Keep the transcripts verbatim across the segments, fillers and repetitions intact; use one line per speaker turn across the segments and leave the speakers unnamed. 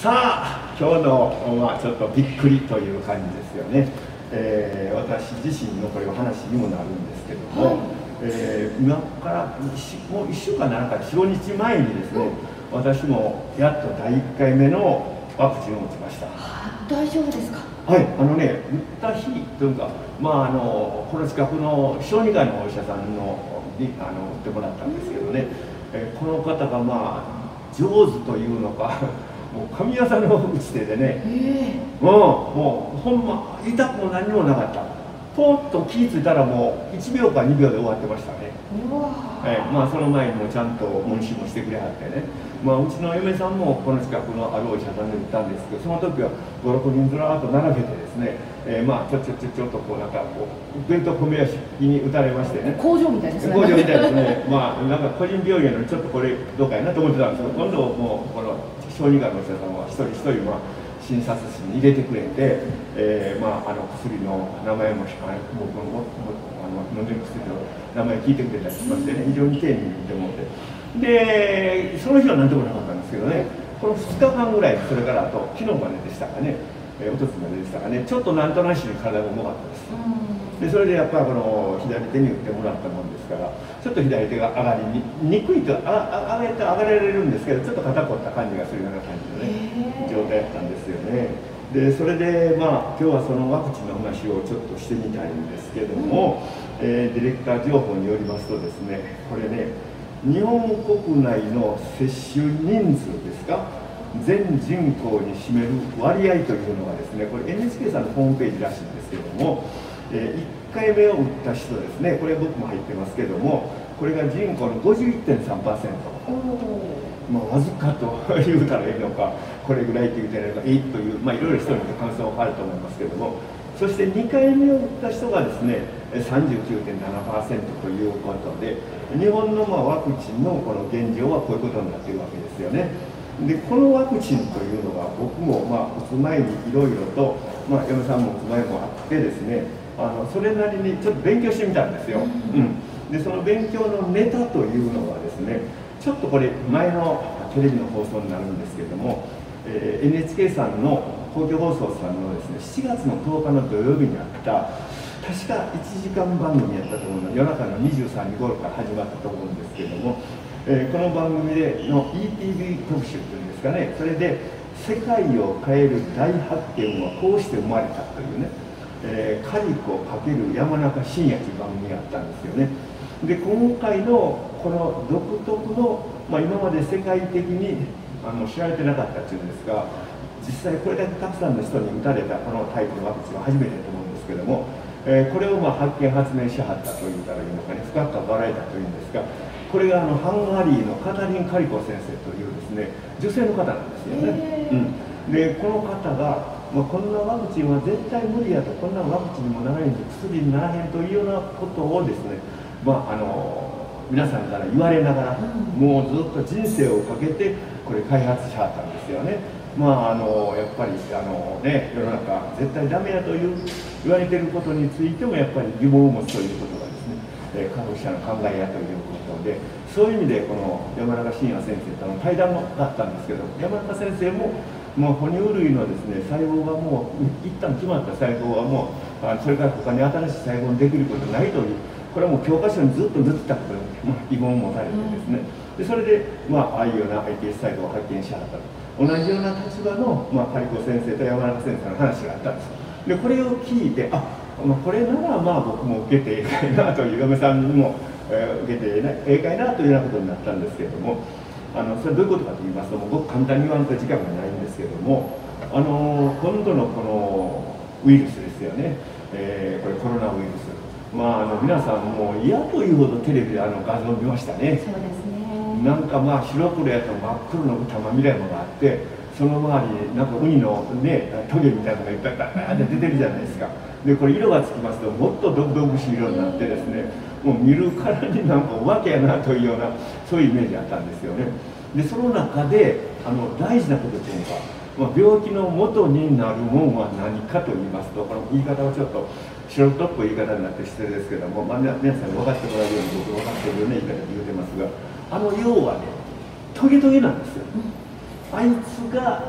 さあ今日の、まあ、ちょっとびっくりという感じですよね、えー、私自身のこれお話にもなるんですけども、はい、えー、今からもういっしゅうかんなんかよん、ごにちまえにですね、はい、私もやっとだいいっかいめのワクチンを打ちました。
大丈夫ですか？
はい、あのね、打った日というか、まあ、あのこの近くの小児科のお医者さんのにあの打ってもらったんですけどね、えー、この方がまあ上手というのかもう神業の打ち手でね、えー、うん、もうほんま痛くも何にもなかった。ポッと気付いたらもういちびょうかにびょうで終わってましたね。えー、まあその前にもちゃんと問診もしてくれはってね、まあ、うちの嫁さんもこの近くのあるお医者さんで打ったんですけど、その時はご、ろくにんずらーっと並べてですね、えー、まあちょちょちょちょっとこうなんかこうベルト米屋敷に打たれましてね、
工場みたいですね。
工場みたいですね。まあなんか個人病院やのにちょっとこれどうかやなと思ってたんですけど、今度もうこの小児科のお医者さんは一人一人まあ診察室に入れてくれて、えー、まああの薬の名前もあの僕のあの飲んでる薬の名前聞いてくれたりしましてね、非常に丁寧に見てもらって。でその日は何ともなかったんですけどね、このふつかかんぐらい、それからあと昨日まででしたかね、えー、おとつまででしたかね、ちょっとなんとなしに体が重かったです。でそれでやっぱりこの左手に打ってもらったもんですから、ちょっと左手が上がりににくいとあ上げて上がられるんですけど、ちょっと肩凝った感じがするような感じのね状態だったんですよね。でそれでまあ今日はそのワクチンの話をちょっとしてみたいんですけども、うん、えー、ディレクター情報によりますとですね、これね、日本国内の接種人数ですか、全人口に占める割合というのがですね、これ エヌエイチケー さんのホームページらしいんですけども、えー、いっかいめを打った人ですね、これ僕も入ってますけども、これが人口の ごじゅういってんさんパーセント、まあ、わずかと言うたらいいのか、これぐらいと言うたらいいのか、えいという、まあ、いろいろ人によって感想があると思いますけども、そしてにかいめを打った人がですね さんじゅうきゅうてんななパーセント ということで、日本のまあワクチンのこの現状はこういうことになっているわけですよね。でこのワクチンというのが僕もまあ打つ前にいろいろと、まあ、嫁さんも打つ前もあってですね、あのそれなりにちょっと勉強してみたんですよ。うん、でその勉強のネタというのはですね、ちょっとこれ前のテレビの放送になるんですけれども、えー、エヌエイチケー さんの公共放送さんのですねしちがつのとおかの土曜日にあった確かいちじかん番組やったと思うので、夜中のにじゅうさんじごろから始まったと思うんですけれども、えー、この番組での イーティービー 特集というんですかね、それで世界を変える大発見はこうして生まれたというね、えー、カリコ×山中伸也という番組があったんですよね。で今回のこの独特の、まあ、今まで世界的にあの知られてなかったというんですが、実際これだけたくさんの人に打たれたこのタイプのワクチンは初めてだと思うんですけども、えー、これをまあ発見発明しはったというたらいいのかね、深くばられたというんですが、これがあのハンガリーのカタリン・カリコ先生というですね女性の方なんですよね。うん、でこの方が、まあ、こんなワクチンは絶対無理やと、こんなワクチンにもならへんと、薬にならへんというようなことをですね、まああの皆さんから言われながら、もうずっと人生をかけてこれ開発しはったんですよね。まああのやっぱりあの、ね、世の中絶対ダメやという言われていることについてもやっぱり疑問を持つということがですね、えー、科学者の考えやということで、そういう意味でこの山中伸也先生との対談があったんですけど、山中先生ももう哺乳類のですね細胞がもう一旦決まった細胞はもうあそれから他に新しい細胞にできることないという、これはもう教科書にずっと出てたことに疑問を持たれてですね、でそれで、まあ、ああいうような アイピーエス 細胞を発見しはったと、同じような立場の、まあ、カリコ先生と山中先生の話があったんです。でこれを聞いて、あ、まあ、これならまあ僕も受けてええかいなという、嫁さんにも、えー、受けてええかいなというようなことになったんですけれども、あのそれはどういうことかと言いますと、もう僕簡単に言わんと時間がないんですけれども、あの今度のこのウイルスですよね、えー、これコロナウイルス、まあ、あの皆さんも嫌というほどテレビであの画像を見ましたね。
そうですね。
なんかまあ白黒やと真っ黒の玉みたいなのがあって、その周りになんかウニのねトゲみたいなのがいっぱいバーって出てるじゃないですか。でこれ色がつきますともっとドクドクしい色になってですね、もう見るからになんかお化けやなというようなそういうイメージあったんですよね。でその中であの大事なことというのが、まあ、病気の元になるもんは何かと言いますと、この言い方はちょっと素人っぽい言い方になって失礼ですけども、まあ、皆さんに分かってもらえるように僕分かっているような言い方で言うてますが、あの要はねトゲトゲなんですよ。あいつが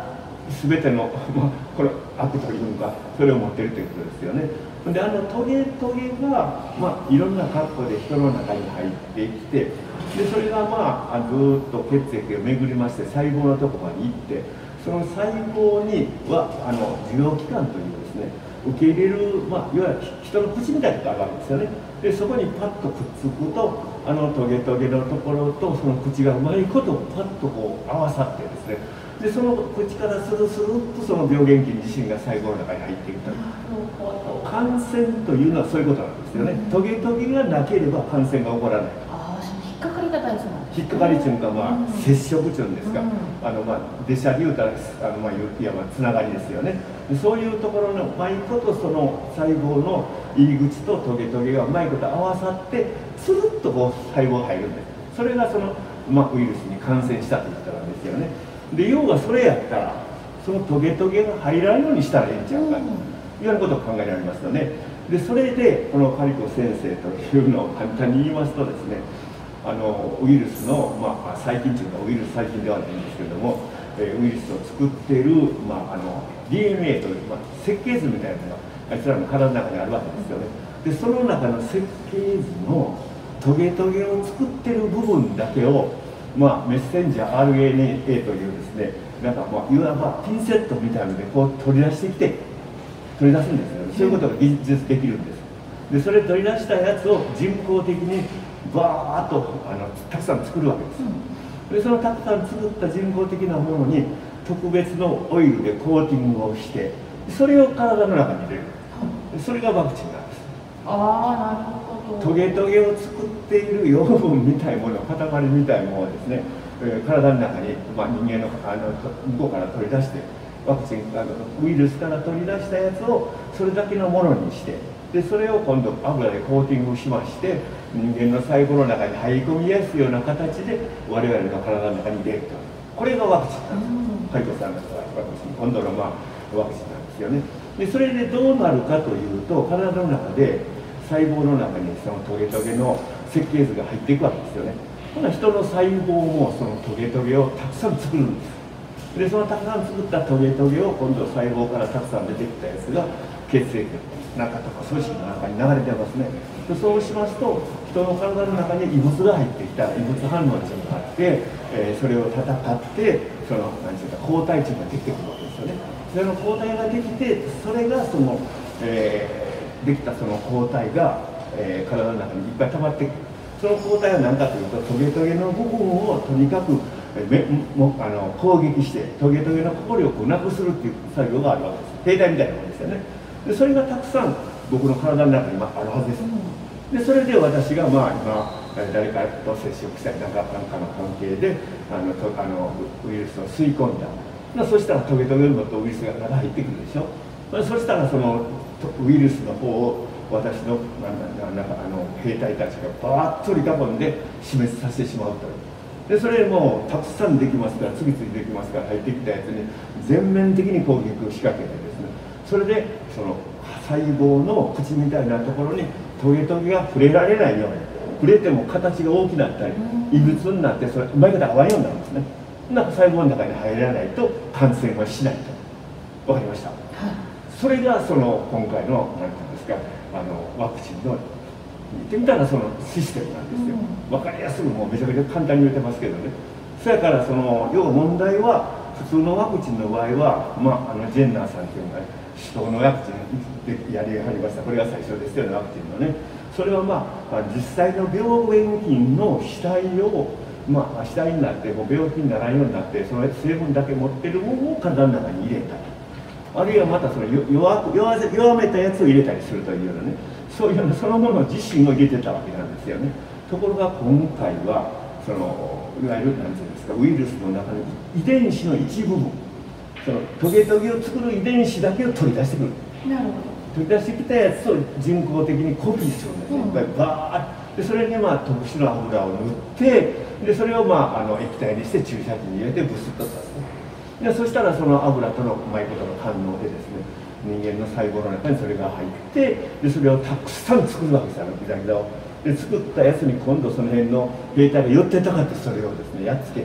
全ての、まあ、この悪というかそれを持っているということですよね。であのトゲトゲが、まあ、いろんな格好で人の中に入ってきて、でそれが、まあ、ずーっと血液を巡りまして細胞のところまで行って、その細胞にはあの受容器官というですね、受け入れる、まあ、いわゆる人の口みたいなのがあるわけですよね。でそこにパッとくっつくと、あのトゲトゲのところとその口がうまいことパッとこう合わさってですね、でその口からスルスルっとその病原菌自身が細胞の中に入っていくと。感染というのはそういうことなんですよね。トゲトゲがなければ感染が起こらない。
ああ、その引っかかりが大事なんですね。
引っかかりというか、まあ、
うん、
接触というんですか、
うん、
あのまあ出社で言うたらあの、まあ、いわばつながりですよね。でそういうところのうまいことその細胞の入り口とトゲトゲがうまいこと合わさってつるっとこう細胞が入るんです。それがその、まあ、ウイルスに感染したということなんですよね。で要はそれやったらそのトゲトゲが入らんようにしたらいいんちゃうかというようなことを考えられますよね。でそれでこのカリコ先生というのを簡単に言いますとですね、あのウイルスの、まあ、細菌というかウイルス細菌ではないんですけれども、えー、ウイルスを作っている、まあ、あの ディーエヌエー という、まあ、設計図みたいなのがあいつらの体の中にあるわけですよね。でその中の設計図のトゲトゲを作ってる部分だけを、まあ、メッセンジャー アールエヌエー というですね、なんかまあいわばピンセットみたいなのでこう取り出してきて取り出すんですよね。そういうことが技術できるんです。でそれ取り出したやつを人工的にバーッとあのたくさん作るわけです。でそのたくさん作った人工的なものに特別のオイルでコーティングをしてそれを体の中に入れる。それがワクチンなんです。
ああ、なるほど。
トゲトゲを作っている養分みたいなもの、塊みたいなものをですね、えー、体の中に、まあ、人間のあの向こうから取り出してワクチンあのウイルスから取り出したやつをそれだけのものにして、でそれを今度油でコーティングしまして人間の細胞の中に入り込みやすいような形で我々の体の中に入れると。これがワクチンなんです。ハイコさんのワクチン、今度の、まあ、ワクチンなんですよね。でそれでどうなるかというと、体の中で細胞の中にそのトゲトゲの設計図が入っていくわけですよね。ほな人の細胞もそのトゲトゲをたくさん作るんです。でそのたくさん作ったトゲトゲを今度細胞からたくさん出てきたやつが血液の中とか組織の中に流れてますね。でそうしますと人の体の中に異物が入ってきたら異物反応というのがあって、えー、それを戦ってその何ていうか抗体というのができてくるわけですよね。それの抗体ができてそれがその、えー、できたその抗体が、えー、体の中にいっぱい溜まってくる。その抗体は何かというとトゲトゲの部分をとにかくめもあの攻撃してトゲトゲの効力をなくするっていう作業があるわけです。兵隊みたいなものですよね。でそれがたくさん僕の体の中にあるはずです。でそれで私がまあ今誰かと接触したりなんかなんかの関係であのとあのウイルスを吸い込んだ。そしたらトゲトゲのとウイルスが中入ってくるでしょ。そしたらそのウイルスの方を私のなんなんかあの兵隊たちがバーッと取り囲んで死滅させてしまうという。でそれもたくさんできますから次々できますから入ってきたやつに全面的に攻撃を仕掛けてですね、それでその細胞の口みたいなところにトゲトゲが触れられないように、触れても形が大きくなったり異物になってそれうまいこと合わんようになるんですね。なんか細胞の中に入らないと感染はしないと。わかりました、はい、それがその今回の何て言うんですかあのワクチンの言ってみたらそのシステムなんですよ。分かりやすくもうめちゃめちゃ簡単に言ってますけどね。そやからその要は問題は普通のワクチンの場合は、まあ、あのジェンナーさんっていうのが手動のワクチンでやりはりました。これが最初ですよね、ワクチンのね。それはまあ実際の病原菌の死体をまあ死体になってもう病気にならんようになってその成分だけ持ってるものを体の中に入れたり、あるいはまたその弱く弱弱めたやつを入れたりするというようなね、そういうのそのもの自身を入れてたわけなんですよね。ところが今回はそのいわゆる何て言うんですかウイルスの中の遺伝子の一部分、そのトゲトゲを作る遺伝子だけを取り出してくる。
なるほど。
取り出してきたやつを人工的にコピーするんですね。うん、バーッでそれにまあ特殊な油を塗ってでそれをまああの液体にして注射器に入れてブスッとさせて、でそしたらその油とのうまいことの反応でですね人間の細胞の中にそれが入ってでそれをたくさん作るわけですよ、あのギザギザを。で作ったやつに今度その辺の兵隊が寄ってたかってそれをですねやっつける。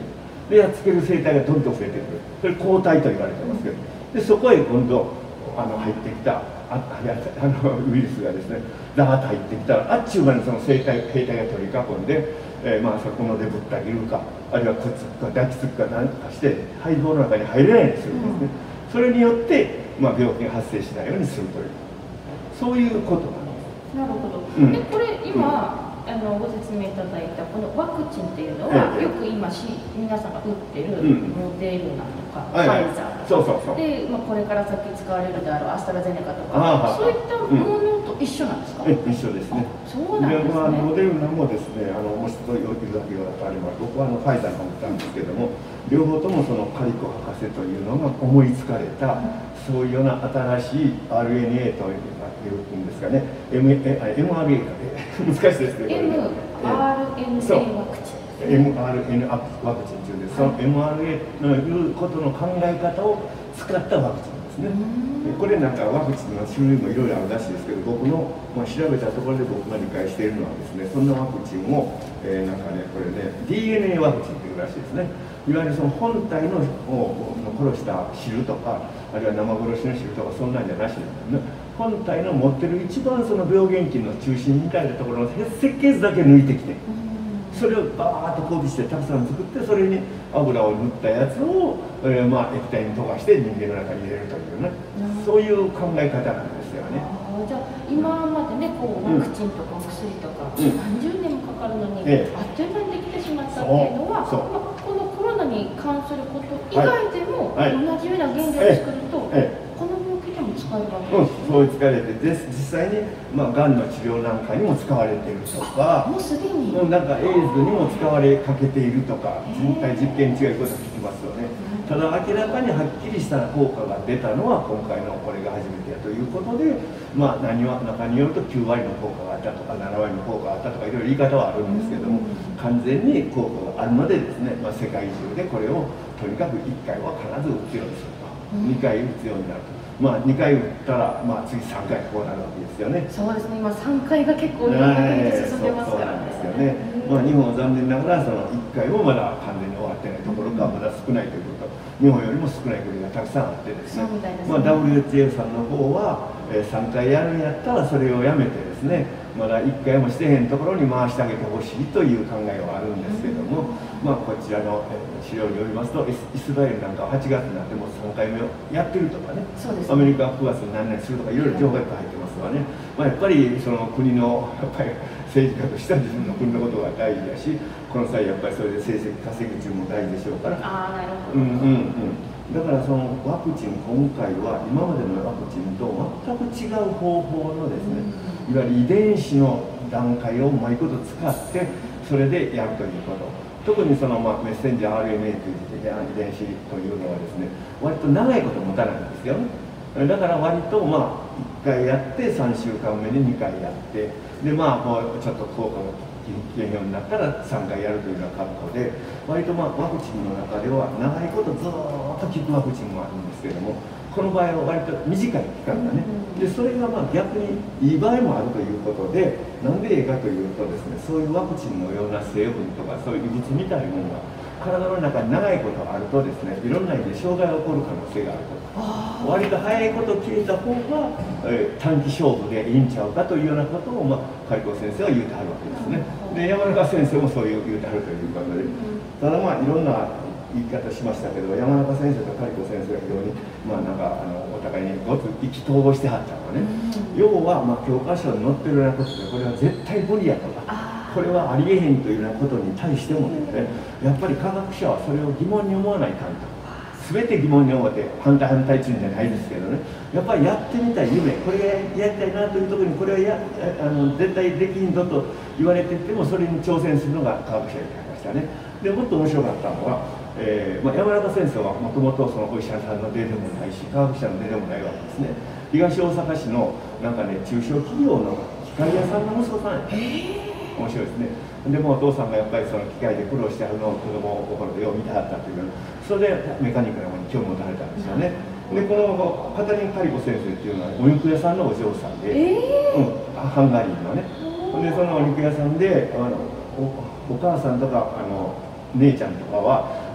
でやっつける生態がどんどん増えてくる。それ抗体と言われてますけど、でそこへ今度あの入ってきたああのウイルスがですねザーッと入ってきたら、あっちゅう間にその生態兵隊が取り囲んで、えー、まあそこのでぶった切るか、あるいはくっつくか抱きつくか何かして肺胞の中に入れないようにするんですね。それによって、まあ、病気が発生しないようにするという、そういうことなんです。
なるほど。
うん、
でこれ今、うんあのご説明いただいたこのワクチンっていうのは、ええ、よく今し皆さんが打ってるモデルナとか、うん、ファイザーとかで、まあ、これから先使われるであろうアストラゼネカとか、そういったものと一緒なんですか？
うん、一緒ですね。
そうなんですね。で、まあ、
モデルナもですね、あのもう一度言うだけがあれば、僕はあのファイザーが打ったんですけども、両方ともそのカリコ博士というのが思いつかれた、うん、そういうような新しい アールエヌエー といういうんですかね、エムアールエー が難しいですけど、
エムアールエヌエー ワクチン。
エムアールエヌエー ワクチンというんです。その エムアールエー のいうことの考え方を使ったワクチンですね。これなんかワクチンの種類もいろいろあるらしいですけど、僕の、まあ、調べたところで僕が理解しているのはですね、そんなワクチンを、えー、なんかねこれね ディーエヌエー ワクチンっていうらしいですね。いわゆるその本体のを殺した汁とか、あるいは生殺しの汁とかそんなんじゃなしなんだよね。本体の持ってる一番その病原菌の中心みたいなところの設計図だけ抜いてきて、それをバーッと交尾してたくさん作って、それに油を塗ったやつを、えー、まあ液体に溶かして人間の中に入れるというね、そういう考え方なんですよね。
あじゃあ今までねこうワクチンとか薬とか何十年もかかるのに、うん、あっという間にできてしまったっていうのは、まあ、このコロナに関すること以外でも、はいはい、同じような原料を作ると、ええこの病気でも使えるわけです
ね。うん、そう使われてで実際に、まあ、がんの治療なんかにも使われているとか、
もうすでに
なんかエイズにも使われかけているとか、人体実験に違うこと聞きますよね。ただ明らかにはっきりした効果が出たのは今回のこれが初めてやということで、まあ、何は中によるときゅうわりの効果があったとかななわりの効果があったとかいろいろ言い方はあるんですけども、完全に効果があるのでですね、まあ、世界中でこれをとにかくいっかいは必ず打つようにすると。にかい打つようになると、まあ、にかい打ったら、まあ、次さんかいこうなるわけですよね。
そうですね、今さんかいが結構今進んでますからね。
そうなんですよね。まあ、日本は残念ながらそのいっかいもまだ完全に終わってないところがまだ少ないということ、日本よりも少ない国がたくさんあってですね、まあ、ダブリューエイチオー さんの方は、えー、さんかいやるんやったらそれをやめてですね、まだいっかいもしてへんところに回してあげてほしいという考えはあるんですけども、まあ、こちらの資料によりますとイスラエルなんかははちがつになってもさんかいめをやってるとかね、
そうですね、
アメリカはくがつに何々するとかいろいろ情報が入ってますわね。まあ、やっぱりその国のやっぱり政治家としては自分の国のことが大事だし、この際やっぱりそれで成績稼ぐ中も大事でしょうから。
あなるほど、
うんうんうん、だからそのワクチン今回は今までのワクチンと全く違う方法のですね、いわゆる遺伝子の段階をうまいこと使ってそれでやるということ、特にその、まあ、メッセンジャー アールエヌエー という遺伝子というのはですね、割と長いこと持たないんですよね。だから割とまあいっかいやってさんしゅうかんめににかいやって、でまあもうちょっと効果が軽減になったらさんかいやるというような格好で、割とまあワクチンの中では長いことずっと効くワクチンもあるんですけれども、この場合は割と短い期間がね、でそれがまあ逆にいい場合もあるということで、なんでええかというとですね、そういうワクチンのような成分とかそういう異物みたいなものが体の中に長いことあるとですね、いろんな意味で障害が起こる可能性があると。割と早いこと消えた方が、えー、短期勝負でいいんちゃうかというようなことを、まあ、カリコ先生は言うてはるわけですね。で山中先生もそういう言うてはるということで、ただまあいろんな言い方しましたけど、山中先生とカリコ先生が非常にまあなんかあのお互いにごつ意気投合してはったのはね、要はまあ教科書に載ってるようなことでこれは絶対無理やとか、これはありえへんというようなことに対してもですね、やっぱり科学者はそれを疑問に思わないかんと。全て疑問に思って反対反対中じゃないですけどね、やっぱりやってみたい夢、これがやりたいなというところにこれはやあの絶対できんぞと言われててもそれに挑戦するのが科学者になりましたね。でもっと面白かったのは、えーまあ、山中先生はもともとそのお医者さんの出でもないし科学者の出でもないわけですね。東大阪市のなんかね中小企業の機械屋さんの息子さんやったんです。面白いですね。でもお父さんがやっぱりその機械で苦労してあるのを子供を心でよう見てはったという、それでメカニックなものに興味を持たれたんですよね。でこのカタリン・カリコ先生っていうのはお肉屋さんのお嬢さんで、えーうん、ハンガリーのね。でそのお肉屋さんであの お, お母さんとかあの姉ちゃんとかは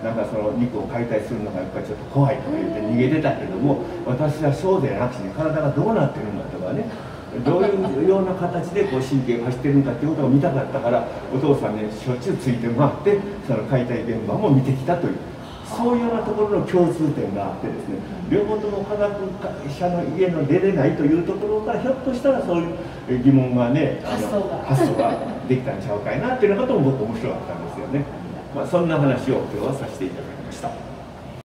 なんかその肉を解体するのがやっぱりちょっと怖いとか言って逃げてたけども、私はそうでなくて、ね、体がどうなってるんだとかね、どういうような形でこう神経が走ってるんだっていうことを見たかったから、お父さんねしょっちゅうついて回ってその解体現場も見てきたという。そういうようなところの共通点があってですね、両方とも科学者の家の出れないというところからひょっとしたらそういう疑問がね、あの発想ができたんちゃうかいなっていうようなことも僕面白かったんですよね。まあ、そんな話を今日はさせていただきました。